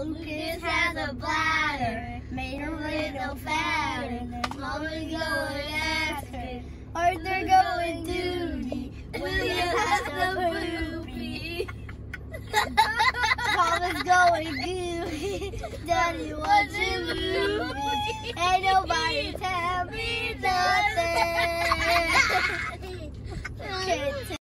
Lucas has a bladder, made her little fatter. Mama's going after, Arthur going duty, William has the poopy. Mama's going gooey, Daddy wants a movie. Ain't nobody tell me nothing.